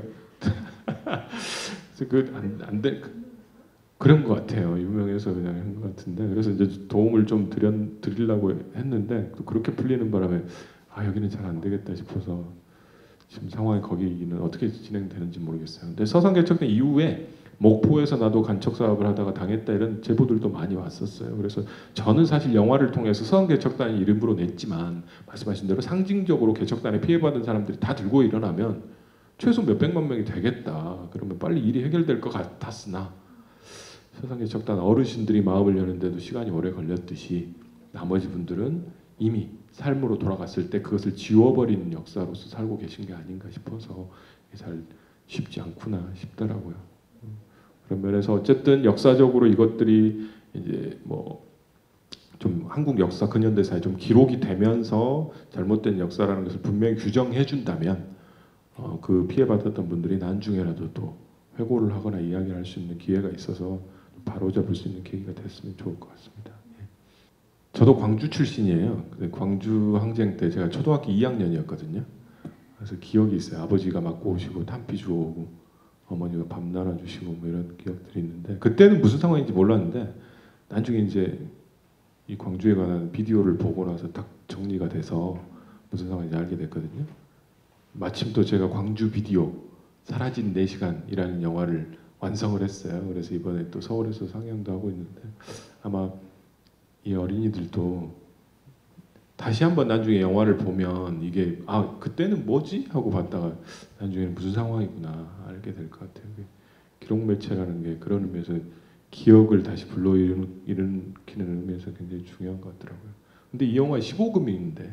그안 돼. 그런 것 같아요. 유명해서 그냥 한 것 같은데, 그래서 이제 도움을 좀 드리려고 했는데 또 그렇게 풀리는 바람에 아 여기는 잘 안 되겠다 싶어서 지금 상황이 거기는 어떻게 진행되는지 모르겠어요. 근데 서산 개척된 이후에 목포에서 나도 간척 사업을 하다가 당했다 이런 제보들도 많이 왔었어요. 그래서 저는 사실 영화를 통해서 서산 개척단이 이름으로 냈지만 말씀하신 대로 상징적으로 개척단에 피해받은 사람들이 다 들고 일어나면 최소 몇백만 명이 되겠다. 그러면 빨리 일이 해결될 것 같았으나 서산 개척단 어르신들이 마음을 여는데도 시간이 오래 걸렸듯이 나머지 분들은 이미 삶으로 돌아갔을 때 그것을 지워버리는 역사로서 살고 계신 게 아닌가 싶어서 잘 쉽지 않구나 싶더라고요. 그런 면에서 어쨌든 역사적으로 이것들이 이제 뭐 좀 한국 역사 근현대사에 좀 기록이 되면서 잘못된 역사라는 것을 분명히 규정해 준다면 그 피해받았던 분들이 나중에라도 또 회고를 하거나 이야기를 할 수 있는 기회가 있어서 바로잡을 수 있는 계기가 됐으면 좋을 것 같습니다. 저도 광주 출신이에요. 광주 항쟁 때 제가 초등학교 2학년이었거든요. 그래서 기억이 있어요. 아버지가 맞고 오시고 탄피 주워오고 어머니가 밥 나눠주시고 뭐 이런 기억들이 있는데, 그때는 무슨 상황인지 몰랐는데 나중에 이제 이 광주에 관한 비디오를 보고 나서 딱 정리가 돼서 무슨 상황인지 알게 됐거든요. 마침 또 제가 광주 비디오 사라진 4시간이라는 영화를 완성을 했어요. 그래서 이번에 또 서울에서 상영도 하고 있는데 아마 이 어린이들도 다시 한번 나중에 영화를 보면 이게 아 그때는 뭐지? 하고 봤다가 나중에는 무슨 상황이구나 알게 될 것 같아요. 기록 매체라는 게 그런 의미에서 기억을 다시 불러일으키는 의미에서 굉장히 중요한 것 같더라고요. 근데 이 영화 15금인데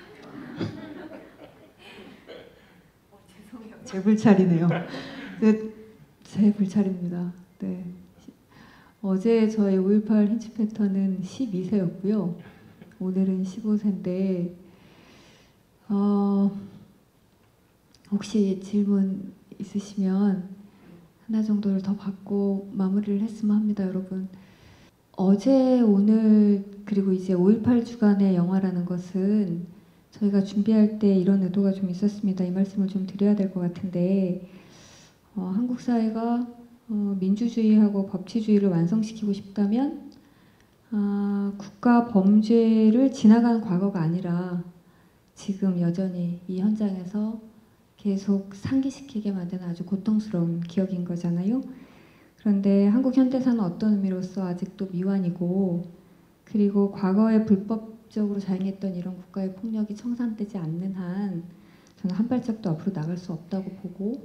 제 불찰이네요. 제 불찰입니다. 네. 어제 저의 5.18 힌치 패턴은 12세였고요. 오늘은 15세인데 혹시 질문 있으시면 하나 정도를 더 받고 마무리를 했으면 합니다, 여러분. 어제, 오늘 그리고 이제 5.18 주간의 영화라는 것은 저희가 준비할 때 이런 의도가 좀 있었습니다. 이 말씀을 좀 드려야 될 것 같은데 한국 사회가 민주주의하고 법치주의를 완성시키고 싶다면 국가 범죄를 지나간 과거가 아니라 지금 여전히 이 현장에서 계속 상기시키게 만드는 아주 고통스러운 기억인 거잖아요. 그런데 한국 현대사는 어떤 의미로서 아직도 미완이고, 그리고 과거에 불법적으로 자행했던 이런 국가의 폭력이 청산되지 않는 한 저는 한 발짝도 앞으로 나갈 수 없다고 보고,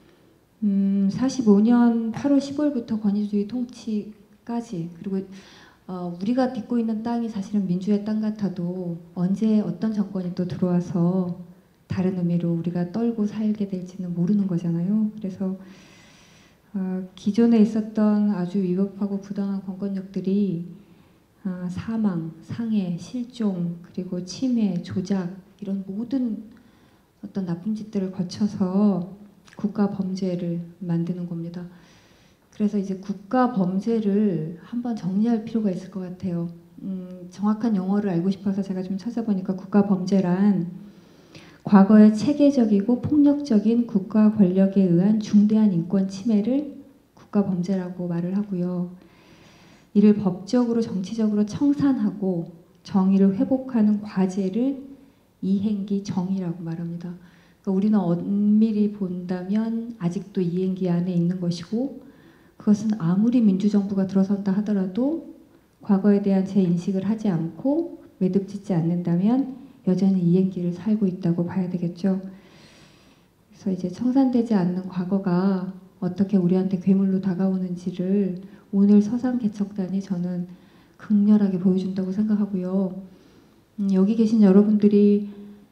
45년 8월 15일부터 권위주의 통치까지, 그리고 우리가 딛고 있는 땅이 사실은 민주의 땅 같아도 언제 어떤 정권이 또 들어와서 다른 의미로 우리가 떨고 살게 될지는 모르는 거잖아요. 그래서 기존에 있었던 아주 위법하고 부당한 권권력들이 사망, 상해, 실종, 그리고 침해, 조작 이런 모든 어떤 나쁜 짓들을 거쳐서 국가 범죄를 만드는 겁니다. 그래서 이제 국가 범죄를 한번 정리할 필요가 있을 것 같아요. 정확한 용어를 알고 싶어서 제가 좀 찾아보니까 국가 범죄란 과거의 체계적이고 폭력적인 국가 권력에 의한 중대한 인권 침해를 국가 범죄라고 말을 하고요. 이를 법적으로 정치적으로 청산하고 정의를 회복하는 과제를 이행기 정의라고 말합니다. 그러니까 우리는 엄밀히 본다면 아직도 이행기 안에 있는 것이고, 그것은 아무리 민주정부가 들어선다 하더라도 과거에 대한 재인식을 하지 않고 매듭짓지 않는다면 여전히 이행기를 살고 있다고 봐야 되겠죠. 그래서 이제 청산되지 않는 과거가 어떻게 우리한테 괴물로 다가오는지를 오늘 서상개척단이 저는 극렬하게 보여준다고 생각하고요. 여기 계신 여러분들이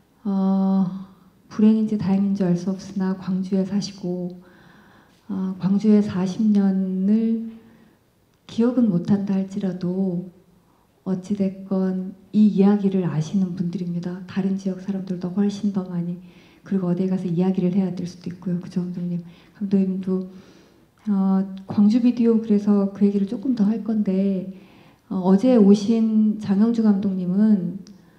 불행인지 다행인지 알 수 없으나 광주에 사시고 광주에 40년을 기억은 못한다 할지라도 어찌됐건 이 이야기를 아시는 분들입니다. 다른 지역 사람들도 훨씬 더 많이. 그리고 어디에 가서 이야기를 해야 될 수도 있고요. 그죠, 감독님? 감독님도 광주 비디오 그래서 그 얘기를 조금 더 할 건데 어제 오신 장영주 감독님은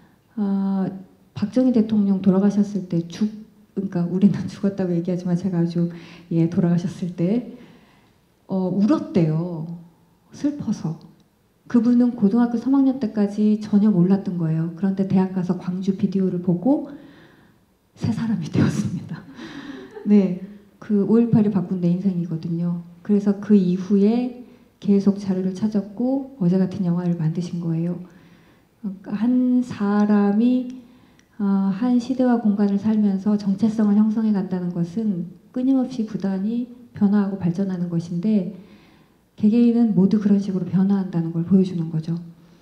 박정희 대통령 돌아가셨을 때 그러니까 우리는 죽었다고 얘기하지만 제가 아주 돌아가셨을 때 울었대요. 슬퍼서. 그분은 고등학교 3학년 때까지 전혀 몰랐던 거예요. 그런데 대학 가서 광주 비디오를 보고 새 사람이 되었습니다. 네, 그 5.18이 바꾼 내 인생이거든요. 그래서 그 이후에 계속 자료를 찾았고 어제 같은 영화를 만드신 거예요. 한 사람이 한 시대와 공간을 살면서 정체성을 형성해 간다는 것은 끊임없이 부단히 변화하고 발전하는 것인데 개개인은 모두 그런 식으로 변화한다는 걸 보여주는 거죠.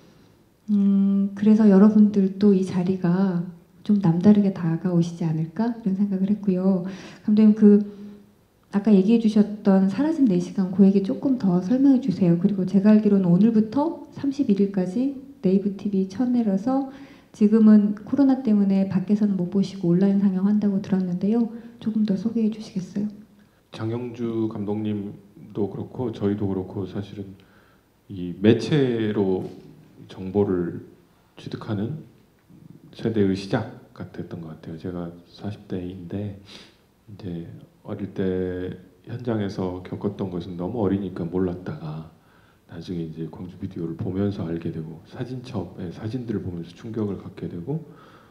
그래서 여러분들도 이 자리가 좀 남다르게 다가오시지 않을까 이런 생각을 했고요. 감독님 아까 얘기해 주셨던 사라진 4시간 그 얘기 조금 더 설명해 주세요. 그리고 제가 알기로는 오늘부터 31일까지 네이브 TV 채널에서 지금은 코로나 때문에 밖에서는 못 보시고 온라인 상영한다고 들었는데요. 조금 더 소개해 주시겠어요? 장영주 감독님도 그렇고 저희도 그렇고 사실은 이 매체로 정보를 취득하는 세대의 시작 같았던 것 같아요. 제가 40대인데 이제 어릴 때 현장에서 겪었던 것은 너무 어리니까 몰랐다가 나중에 이제 광주 비디오를 보면서 알게 되고 사진첩의 사진들을 보면서 충격을 갖게 되고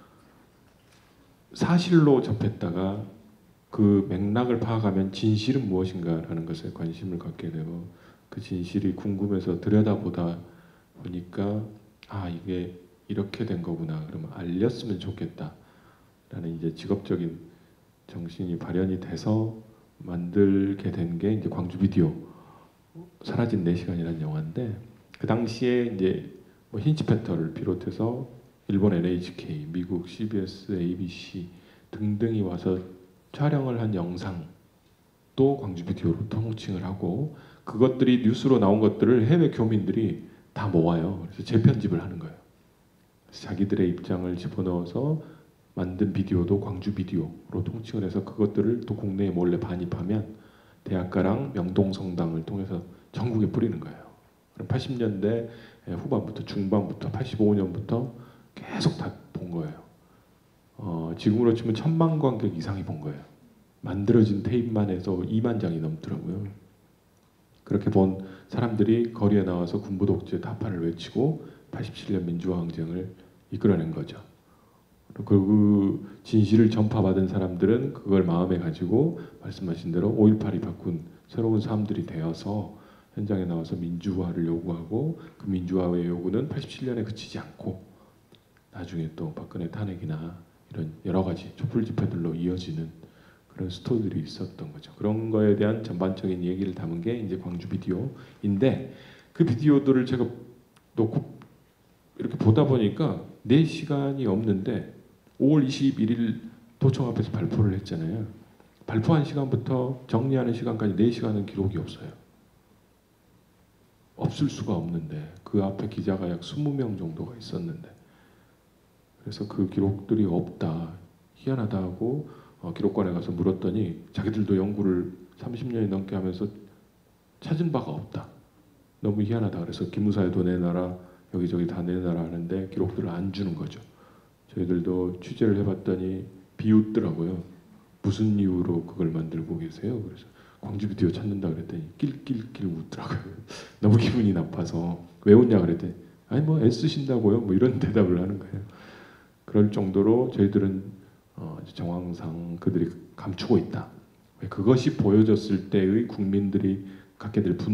사실로 접했다가 그 맥락을 파악하면 진실은 무엇인가라는 것에 관심을 갖게 되고 그 진실이 궁금해서 들여다보다 보니까 이게 이렇게 된 거구나. 그러면 알렸으면 좋겠다라는 이제 직업적인 정신이 발현이 돼서 만들게 된 게 이제 광주 비디오 사라진 4시간이라는 영화인데 그 당시에 이제 뭐 힌치패터를 비롯해서 일본 NHK, 미국 CBS, ABC 등등이 와서 촬영을 한 영상도 광주 비디오로 통칭을 하고 그것들이 뉴스로 나온 것들을 해외 교민들이 다 모아요. 그래서 재편집을 하는 거예요. 그래서 자기들의 입장을 집어넣어서 만든 비디오도 광주 비디오로 통칭을 해서 그것들을 또 국내에 몰래 반입하면 대학가랑 명동성당을 통해서 전국에 뿌리는 거예요. 그럼 80년대 후반부터 중반부터 85년부터 계속 다 본 거예요. 지금으로 치면 1000만 관객 이상이 본 거예요. 만들어진 테이프만 해서 2만 장이 넘더라고요. 그렇게 본 사람들이 거리에 나와서 군부 독재 타파를 외치고 87년 민주화 항쟁을 이끌어낸 거죠. 그 진실을 전파받은 사람들은 그걸 마음에 가지고 말씀하신 대로 5.18이 바꾼 새로운 사람들이 되어서 현장에 나와서 민주화를 요구하고 그 민주화의 요구는 87년에 그치지 않고 나중에 또 박근혜 탄핵이나 이런 여러 가지 촛불 집회들로 이어지는 그런 스토리들이 있었던 거죠. 그런 거에 대한 전반적인 얘기를 담은 게 이제 광주 비디오인데 그 비디오들을 제가 놓고 이렇게 보다 보니까 4시간이 없는데 5월 21일 도청 앞에서 발표를 했잖아요. 발표한 시간부터 정리하는 시간까지 4시간은 기록이 없어요. 없을 수가 없는데 그 앞에 기자가 약 20명 정도가 있었는데 그래서 그 기록들이 없다. 희한하다 하고 기록관에 가서 물었더니 자기들도 연구를 30년이 넘게 하면서 찾은 바가 없다. 너무 희한하다. 그래서 기무사에도 내놔라. 여기저기 다 내놔라 하는데 기록들을 안 주는 거죠. 저희들도 취재를 해봤더니 비웃더라고요. 무슨 이유로 그걸 만들고 계세요? 그래서 광주 비디오 찾는다 그랬더니 낄낄낄 웃더라고요. 너무 기분이 나빠서 왜 웃냐 그랬더니 아니 뭐 애쓰신다고요? 뭐 이런 대답을 하는 거예요. 그럴 정도로 저희들은 정황상 그들이 감추고 있다. 그것이 보여졌을 때의 국민들이 갖게 될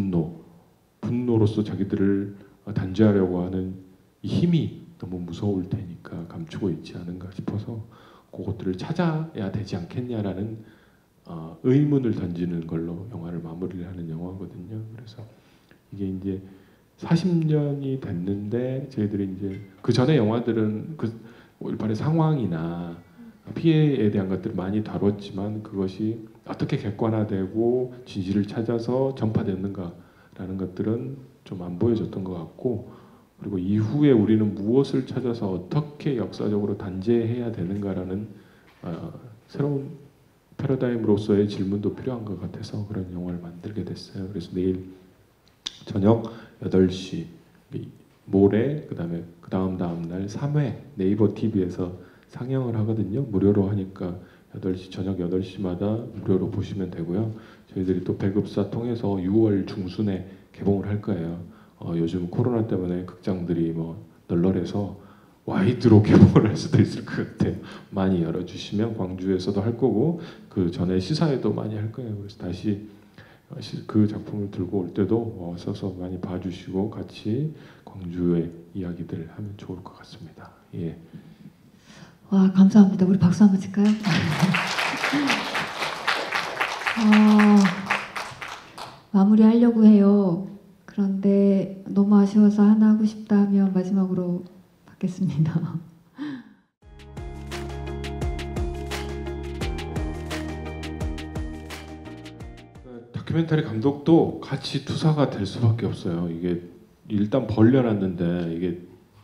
분노로서 자기들을 단죄하려고 하는 이 힘이 너무 무서울 테니까 감추고 있지 않은가 싶어서 그것들을 찾아야 되지 않겠냐라는 의문을 던지는 걸로 영화를 마무리를 하는 영화거든요. 그래서 이게 이제 40년이 됐는데 저희들이 이제 그 전에 영화들은 그 5.18의 상황이나 피해에 대한 것들을 많이 다뤘지만 그것이 어떻게 객관화되고 진실을 찾아서 전파됐는가라는 것들은 좀 안 보여줬던 것 같고 그리고 이후에 우리는 무엇을 찾아서 어떻게 역사적으로 단죄해야 되는가라는 새로운 패러다임으로서의 질문도 필요한 것 같아서 그런 영화를 만들게 됐어요. 그래서 내일 저녁 8시 모레 그다음에 그 다음 날 3회 네이버 TV에서 상영을 하거든요. 무료로 하니까 8시 저녁 8시마다 무료로 보시면 되고요. 저희들이 또 배급사 통해서 6월 중순에 개봉을 할 거예요. 요즘 코로나 때문에 극장들이 뭐 널널해서 와이드로 개봉을 할 수도 있을 것 같아요. 많이 열어주시면 광주에서도 할 거고 그 전에 시사회도 많이 할 거예요. 그래서 다시 그 작품을 들고 올 때도 와서 많이 봐주시고 같이 광주의 이야기들 하면 좋을 것 같습니다. 예. 와, 감사합니다. 우리 박수 한번 칠까요? 마무리하려고 해요. 그런데 너무 아쉬워서 하나 하고 싶다 하면 마지막으로 받겠습니다. 다큐멘터리 감독도 같이 투사가 될 수밖에 없어요. 이게 일단 벌려놨는데 이게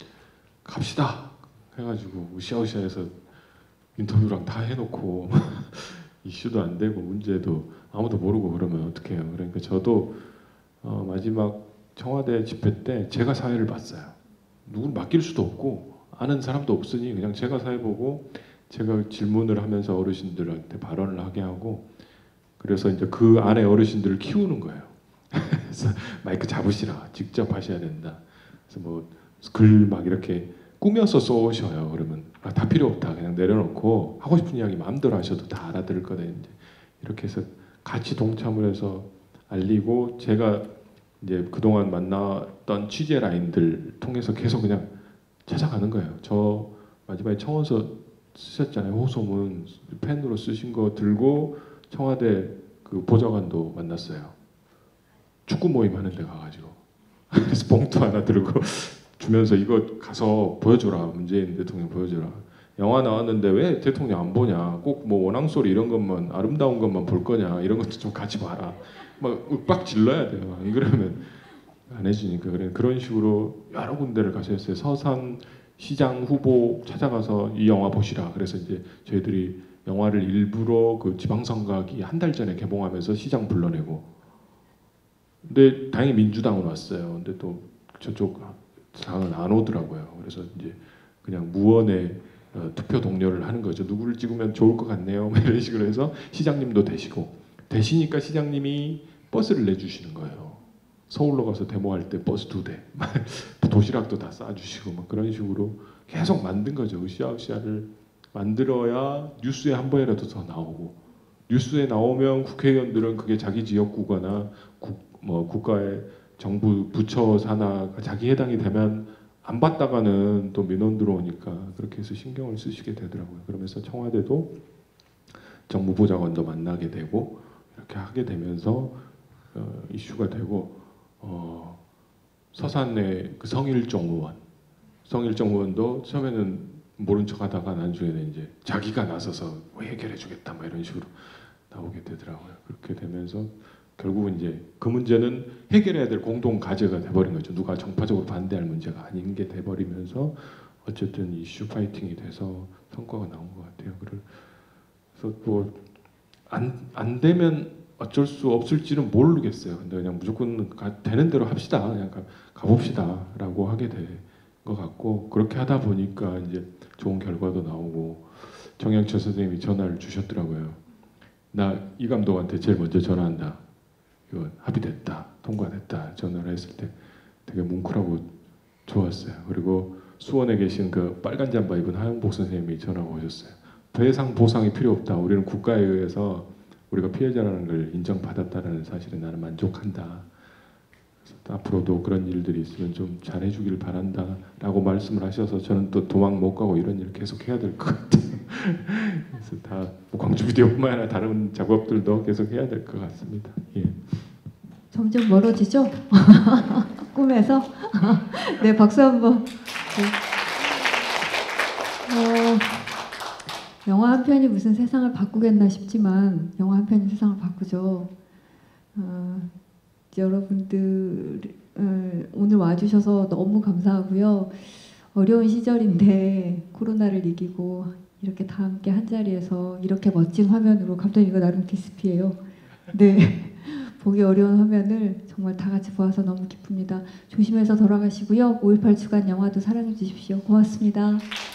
갑시다 해가지고 으쌰으쌰해서 인터뷰랑 다 해놓고 이슈도 안 되고 문제도 아무도 모르고 그러면 어떡해요. 그러니까 저도 마지막 청와대 집회 때 제가 사회를 봤어요. 누구를 맡길 수도 없고 아는 사람도 없으니 그냥 제가 사회 보고 제가 질문을 하면서 어르신들한테 발언을 하게 하고 그래서 이제 그 안에 어르신들을 키우는 거예요. 그래서 마이크 잡으시라 직접 하셔야 된다. 그래서 뭐 글 막 이렇게 꾸며서 쏘셔요. 그러면 다 필요 없다. 그냥 내려놓고 하고 싶은 이야기 마음대로 하셔도 다 알아들을 거다. 이렇게 해서 같이 동참을 해서 알리고 제가 이제 그동안 만났던 취재 라인들 통해서 계속 그냥 찾아가는 거예요. 저 마지막에 청원서 쓰셨잖아요. 호소문 펜으로 쓰신 거 들고 청와대 그 보좌관도 만났어요. 축구 모임 하는 데 가가지고 그래서 봉투 하나 들고 주면서 이거 가서 보여줘라. 문재인 대통령 보여줘라. 영화 나왔는데 왜 대통령 안 보냐. 꼭 뭐 원앙소리 이런 것만 아름다운 것만 볼 거냐. 이런 것도 좀 같이 봐라. 막 윽박 질러야 돼요. 이러면 안 해주니까 그런 식으로 여러 군데를 가셨어요. 서산 시장 후보 찾아가서 이 영화 보시라. 그래서 이제 저희들이 영화를 일부러 그 지방선거하기 한 달 전에 개봉하면서 시장 불러내고. 근데 다행히 민주당은 왔어요. 근데 또 저쪽 당은 안 오더라고요. 그래서 이제 그냥 무언의 투표 동료를 하는 거죠. 누구를 찍으면 좋을 것 같네요. 이런 식으로 해서 시장님도 되시니까 시장님이 버스를 내주시는 거예요. 서울로 가서 데모할 때 버스 2대, 도시락도 다 싸주시고 막 그런 식으로 계속 만든 거죠. 으쌰으쌰를 만들어야 뉴스에 한 번이라도 더 나오고, 뉴스에 나오면 국회의원들은 그게 자기 지역구거나 국가의 정부 부처 산하가 자기 해당이 되면 안 받다가는 또 민원 들어오니까 그렇게 해서 신경을 쓰시게 되더라고요. 그러면서 청와대도 정무보좌관도 만나게 되고 이렇게 하게 되면서 이슈가 되고, 서산의 그 성일종 의원도 처음에는 모른 척하다가 나중에는 이제 자기가 나서서 해결해주겠다 뭐 이런 식으로 나오게 되더라고요. 그렇게 되면서 결국은 이제 그 문제는 해결해야 될 공동 과제가 돼버린 거죠. 누가 정파적으로 반대할 문제가 아닌 게 돼버리면서 어쨌든 이슈 파이팅이 돼서 성과가 나온 것 같아요. 그래서 뭐 안 되면 어쩔 수 없을지는 모르겠어요. 근데 그냥 무조건 되는 대로 합시다. 그냥 가봅시다라고 하게 된 것 같고, 그렇게 하다 보니까 이제 좋은 결과도 나오고, 정영철 선생님이 전화를 주셨더라고요. 나 이 감독한테 제일 먼저 전화한다. 이거 합의됐다, 통과됐다. 전화를 했을 때 되게 뭉클하고 좋았어요. 그리고 수원에 계신 그 빨간 잠바 입은 하영복 선생님이 전화가 오셨어요. 더 이상 보상이 필요 없다. 우리는 국가에 의해서 우리가 피해자라는 걸 인정받았다는 사실에 나는 만족한다. 그래서 앞으로도 그런 일들이 있으면 좀 잘해주길 바란다라고 말씀을 하셔서 저는 또 도망 못 가고 이런 일을 계속 해야 될 것 같아요. 그래서 다 광주 비디오뿐만 아니라 다른 작업들도 계속 해야 될 것 같습니다. 예. 점점 멀어지죠? 꿈에서? 네, 박수 한번. 네. 영화 한 편이 무슨 세상을 바꾸겠나 싶지만 영화 한 편이 세상을 바꾸죠. 여러분들 오늘 와주셔서 너무 감사하고요. 어려운 시절인데 코로나를 이기고 이렇게 다 함께 한 자리에서 이렇게 멋진 화면으로, 감독님 이거 나름 디스피예요. 네, 보기 어려운 화면을 정말 다 같이 보아서 너무 기쁩니다. 조심해서 돌아가시고요. 5.18 주간 영화도 사랑해 주십시오. 고맙습니다.